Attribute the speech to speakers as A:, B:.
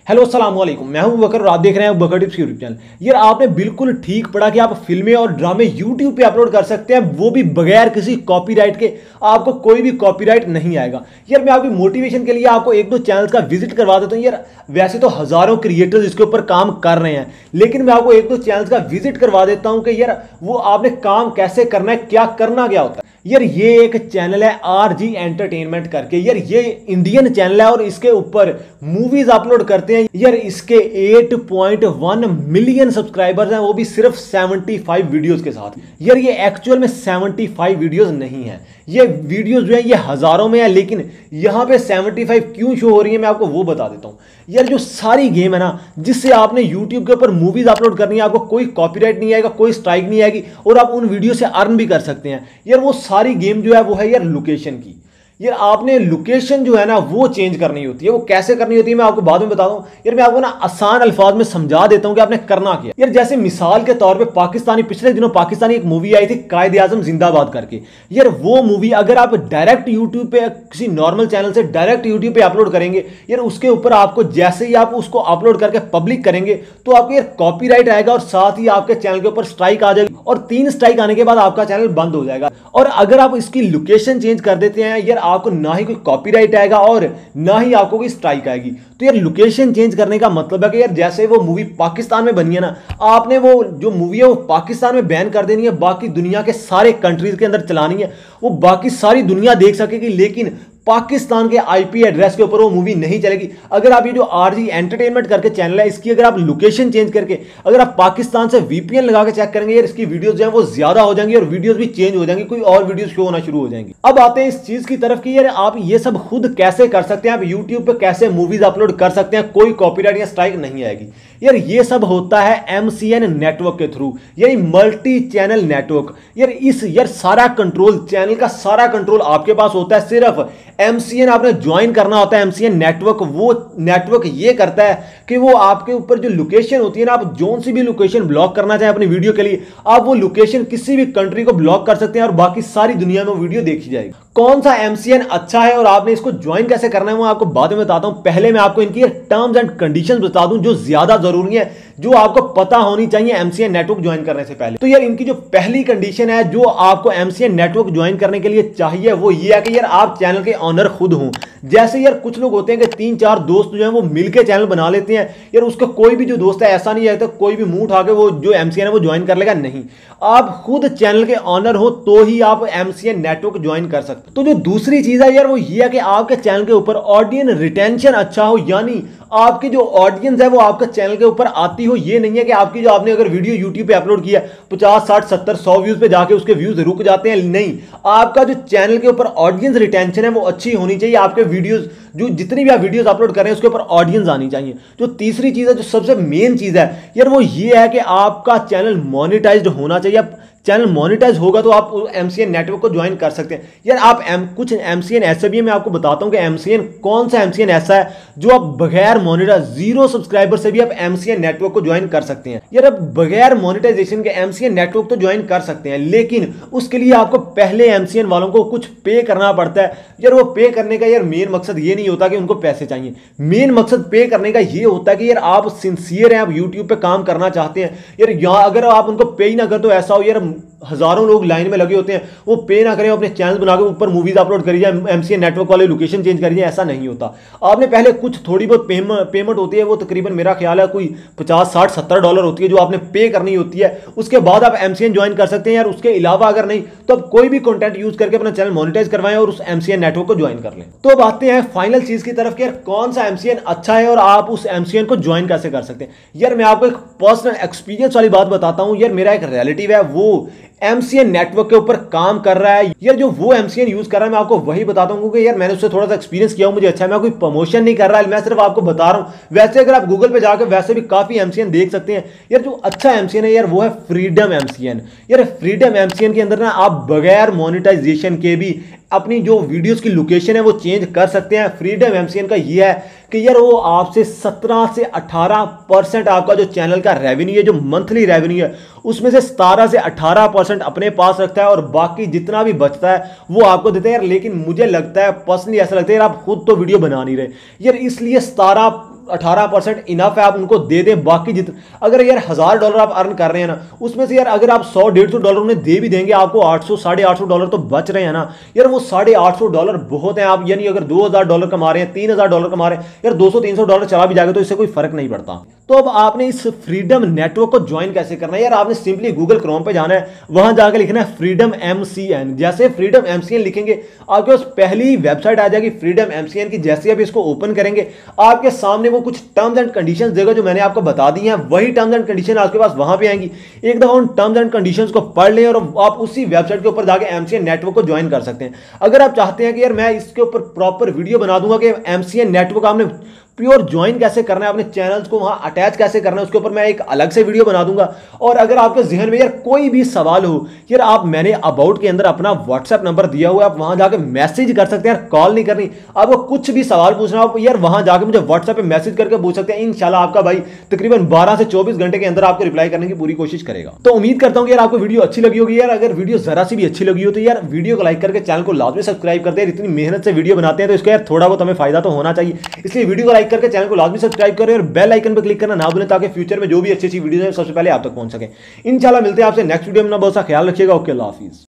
A: Hello अस्सलाम वालेकुम, मैं हूं बकर और आप देख रहे हैं बकर टिप्स यूट्यूब चैनल। यार आपने बिल्कुल ठीक पढ़ा कि आप फिल्में और ड्रामे यूट्यूब पे अपलोड कर सकते हैं, वो भी बगैर किसी कॉपीराइट के। आपको कोई भी कॉपीराइट नहीं आएगा। यार मैं आपकी मोटिवेशन के लिए आपको एक दो चैनल्स का विजिट करवा देता हूं। यार वैसे तो हजारों क्रिएटर्स इसके ऊपर काम कर रहे हैं, लेकिन मैं आपको एक दो चैनल्स का विजिट करवा देता हूं कि यार वो आपने काम कैसे करना है, क्या करना क्या होता है। यार ये एक चैनल है RG एंटरटेनमेंट करके। यार ये इंडियन चैनल है और इसके ऊपर मूवीज अपलोड करते हैं। यार इसके 8.1 मिलियन सब्सक्राइबर्स हैं, वो भी सिर्फ 75 वीडियोस के साथ। यार ये एक्चुअल में 75 वीडियोस नहीं है, ये वीडियोस जो है ये हजारों में है, लेकिन यहां पे 75 क्यों शो हो रही है मैं आपको वो बता देता हूं। यार जो सारी गेम है ना जिससे आपने YouTube के ऊपर मूवीज अपलोड करनी है, आपको कोई कॉपीराइट नहीं आएगा, कोई स्ट्राइक नहीं आएगी और आप उन वीडियो से अर्न भी कर सकते हैं। यार वो सारी गेम जो है वो है यार लोकेशन की। यार आपने लोकेशन जो है ना वो चेंज करनी होती है। वो कैसे करनी होती है मैं आपको बाद में बताता हूं। यार मैं आपको ना आसान अल्फाज में समझा देता हूं कि आपने करना क्या। यार जैसे मिसाल के तौर पे पिछले दिनों पाकिस्तानी एक मूवी आई थी कायदे-आज़म जिंदाबाद करके। यार वो मूवी अगर आप डायरेक्ट यूट्यूब पे किसी नॉर्मल चैनल से डायरेक्ट यूट्यूब पे अपलोड करेंगे, यार उसके ऊपर आपको जैसे ही आप उसको अपलोड करके पब्लिक करेंगे तो आपको यार कॉपीराइट आएगा और साथ ही आपके चैनल के ऊपर स्ट्राइक आ जाएगी और 3 स्ट्राइक आने के बाद आपका चैनल बंद हो जाएगा। और अगर आप इसकी लोकेशन चेंज कर देते हैं, यार आपको ना ही कोई कॉपीराइट आएगा और ना ही आपको कोई स्ट्राइक आएगी। तो यार लोकेशन चेंज करने का मतलब है कि यार जैसे वो मूवी पाकिस्तान में बनी है ना, आपने वो जो मूवी है वो पाकिस्तान में बैन कर देनी है, बाकी दुनिया के सारे कंट्रीज के अंदर चलानी है, वो बाकी सारी दुनिया देख सकेगी, लेकिन पाकिस्तान के IP एड्रेस के ऊपर वो मूवी नहीं चलेगी। अगर आप ये जो RG एंटरटेनमेंट करके चैनल है, इसकी अगर आप लोकेशन चेंज करके अगर आप पाकिस्तान से VPN लगा के चेक करेंगे, यार इसकी वीडियोस जो है वो ज्यादा हो जाएंगी और वीडियोस भी चेंज हो जाएंगी, कोई और वीडियोस शो होना शुरू हो जाएंगी। अब आते हैं इस चीज की तरफ कि यार आप ये सब खुद कैसे कर सकते हैं, आप यूट्यूब पे कैसे मूवीज अपलोड कर सकते हैं, कोई कॉपीराइट या स्ट्राइक नहीं आएगी। यार ये सब होता है MCN नेटवर्क के थ्रू, यानी मल्टी चैनल नेटवर्क। यार सारा कंट्रोल, चैनल का सारा कंट्रोल आपके पास होता है। सिर्फ MCN आपने ज्वाइन करना होता है, MCN नेटवर्क। वो नेटवर्क ये करता है कि वो आपके ऊपर जो लोकेशन होती है ना, आप जोन सी भी लोकेशन ब्लॉक करना चाहे अपनी वीडियो के लिए, आप वो लोकेशन किसी भी कंट्री को ब्लॉक कर सकते हैं और बाकी सारी दुनिया में वीडियो देखी जाएगी। कौन सा MCN अच्छा है और आपने इसको ज्वाइन कैसे करना है वो आपको बाद में बताता हूं। पहले मैं आपको इनकी टर्म्स एंड कंडीशंस बता दूं जो ज्यादा जरूरी है, जो आपको पता होनी चाहिए MCN नेटवर्क ज्वाइन करने से पहले। तो यार इनकी जो पहली कंडीशन है जो आपको MCN नेटवर्क ज्वाइन करने के लिए चाहिए, वो ये है कि यार आप चैनल के ऑनर खुद हों। जैसे यार कुछ लोग होते हैं कि 3-4 दोस्त जो हैं वो मिलकर चैनल बना लेते हैं। यार उसका कोई भी जो दोस्त है, ऐसा नहीं है तो कोई भी मुंह उठा के वो जो MCN है वो ज्वाइन कर लेगा, नहीं। आप खुद चैनल के ऑनर हो तो ही आप MCN नेटवर्क ज्वाइन कर सकते। तो जो दूसरी चीज है यार वो ये है कि आपके चैनल के ऊपर ऑडियंस रिटेंशन अच्छा हो, यानी आपकी जो ऑडियंस है वो आपके चैनल के ऊपर आती हो। ये नहीं है कि आपकी जो आपने अगर वीडियो YouTube पे अपलोड किया 50, 60, 70, 100 व्यूज पे जाके उसके व्यूज रुक जाते हैं, नहीं। आपका जो चैनल के ऊपर ऑडियंस रिटेंशन है वो अच्छी होनी चाहिए। आपके वीडियोस जो जितनी भी आप वीडियोस अपलोड कर रहे हैं उसके ऊपर ऑडियंस आनी चाहिए। जो तीसरी चीज है, जो सबसे मेन चीज है यार, वो ये है कि आपका चैनल मोनेटाइज्ड होना चाहिए। चैनल मोनेटाइज होगा तो आप MCN नेटवर्क को ज्वाइन कर सकते हैं। यार आप कुछ MCN ऐसे भी है, मैं आपको बताता हूं कि MCN कौन सा MCN ऐसा है जो आप बगैर मोनेटाइज 0 सब्सक्राइबर से भी आप MCN नेटवर्क को ज्वाइन कर सकते हैं। यार आप बगैर मोनेटाइजेशन के MCN नेटवर्क तो ज्वाइन कर सकते हैं, लेकिन उसके लिए आपको पहले MCN वालों को कुछ पे करना पड़ता है। यार वो पे करने का यार मेन मकसद ये नहीं होता कि उनको पैसे चाहिए, मेन मकसद पे करने का ये होता है कि यार आप सिंसियर हैं, आप यूट्यूब पे काम करना चाहते हैं। यार यहाँ अगर आप उनको पे ही ना कर तो ऐसा हो यार हजारों लोग लाइन में लगे होते हैं, वो पे ना करें, अपने चैनल बना के ऊपर मूवीज अपलोड करिए, MCN नेटवर्क वाले लोकेशन चेंज करिए, ऐसा नहीं होता। आपने पहले कुछ थोड़ी बहुत पेमेंट होती है, वो तकरीबन मेरा ख्याल है कोई 50, 60, 70 डॉलर होती है जो आपने पे करनी होती है। उसके बाद आप MCN ज्वाइन कर सकते हैं। यार उसके अलावा अगर नहीं तो आप कोई भी कंटेंट यूज करके अपना चैनल मोनेटाइज करवाएं और उस MCN नेटवर्क को ज्वाइन कर लें। तो अब आते हैं फाइनल चीज की तरफ कि यार कौन सा MCN अच्छा है और आप उस MCN को ज्वाइन कैसे कर सकते हैं। यार मैं आपको एक पर्सनल एक्सपीरियंस वाली बात बताता हूं। यार मेरा एक रिलेटिव है, वो MCN नेटवर्क के ऊपर काम कर रहा है। यार जो वो MCN यूज कर रहा है मैं आपको वही बताता हूं, क्योंकि यार मैंने उससे थोड़ा सा एक्सपीरियंस किया हूं, मुझे अच्छा है। मैं कोई प्रमोशन नहीं कर रहा है, मैं सिर्फ आपको बता रहा हूं। वैसे अगर आप गूगल पे जाकर वैसे भी काफी MCN देख सकते हैं। यार जो अच्छा MCN है यार वो है फ्रीडम MCN। यार फ्रीडम MCN के अंदर ना आप बगैर मोनेटाइजेशन के भी अपनी जो वीडियोस की लोकेशन है वो चेंज कर सकते हैं। फ्रीडम MCN का ये है कि यार वो आपसे 17 से 18% आपका जो चैनल का रेवेन्यू है, जो मंथली रेवेन्यू है, उसमें से 17 से 18% अपने पास रखता है और बाकी जितना भी बचता है वो आपको देते हैं। यार लेकिन मुझे लगता है पर्सनली ऐसा लगता है यार आप खुद तो वीडियो बना नहीं रहे यार, इसलिए 17 18% इनफ है, आप उनको दे दें। बाकी जितने अगर यार $1000 आप अर्न कर रहे हैं ना, उसमें से यार अगर आप $100-150 उन्हें दे भी देंगे, आपको 800 $850 तो बच रहे हैं ना यार। वो $850 बहुत है। आप यानी अगर $2000 कमा रहे हैं, $3000 कमा रहे हैं यार, $200-300 चला भी जाएगा तो इससे कोई फर्क नहीं पड़ता। तो अब आपने इस फ्रीडम नेटवर्क को ज्वाइन कैसे करना है यार, आपने सिंपली गूगल क्रोम पे जाना है, वहां जाकर लिखना है फ्रीडम MCN। जैसे फ्रीडम MCN लिखेंगे आपके पास पहली वेबसाइट आ जाएगी फ्रीडम MCN की। जैसे आप इसको ओपन करेंगे आपके सामने वो कुछ टर्म्स एंड कंडीशंस देगा जो मैंने आपको बता दी हैं। वही टर्म्स एंड कंडीशन आपके पास वहां पे आएंगी। एक दफा उन टर्म्स एंड कंडीशंस को पढ़ लें और आप उसी वेबसाइट के ऊपर जाकर MCN नेटवर्क को ज्वाइन कर सकते हैं। अगर आप चाहते हैं कि यार मैं इसके ऊपर प्रॉपर वीडियो बना दूंगा कि MCN नेटवर्क आपने प्योर ज्वाइन कैसे करना है, अपने चैनल्स को वहां अटैच कैसे करना है, उसके ऊपर मैं एक अलग से वीडियो बना दूंगा। और अगर आपके जहन में यार कोई भी सवाल हो यार, आप मैंने अबाउट के अंदर अपना व्हाट्सएप नंबर दिया हुआ है, आप वहां जाकर मैसेज कर सकते हैं यार, कॉल नहीं करनी। आपको कुछ भी सवाल पूछना हो यार वहां जाकर मुझे व्हाट्सएप पे मैसेज करके पूछ सकते हैं। इंशाल्लाह आपका भाई तकरीबन 12 से 24 घंटे के अंदर आपको रिप्लाई करने की पूरी कोशिश करेगा। तो उम्मीद करता हूं कि यार आपको वीडियो अच्छी लगी होगी। यार अगर वीडियो जरा सी भी अच्छी लगी हो तो यार वीडियो को लाइक करके चैनल को लाजमी सब्सक्राइब कर दे। इतनी मेहनत से वीडियो बनाते हैं तो इसका यार थोड़ा बहुत हमें फायदा तो होना चाहिए, इसलिए वीडियो को लाइक करके चैनल को लाजमी सब्सक्राइब करें और बेल आइकन पर क्लिक करना ना भूलें ताकि फ्यूचर में जो भी अच्छी अच्छी वीडियो है सबसे पहले आप तक पहुंच सके। इंशाल्लाह मिलते हैं आपसे नेक्स्ट वीडियो में। बहुत सा ख्याल रखिएगा। ओके, अल्लाह हाफिज।